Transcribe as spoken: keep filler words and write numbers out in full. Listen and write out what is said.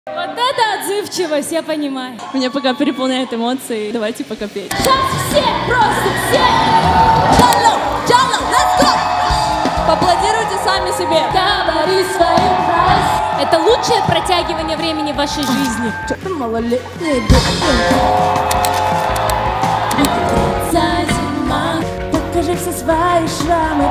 Вот это отзывчивость, я понимаю. Меня пока переполняют эмоции. Давайте пока петь. Сейчас все, просто все! Джалло, Джалло, let's go! Поаплодируйте сами себе. Говори своим раз. Это лучшее протягивание времени в вашей жизни. Что-то малолетнее. Зима, покажи все свои шрамы.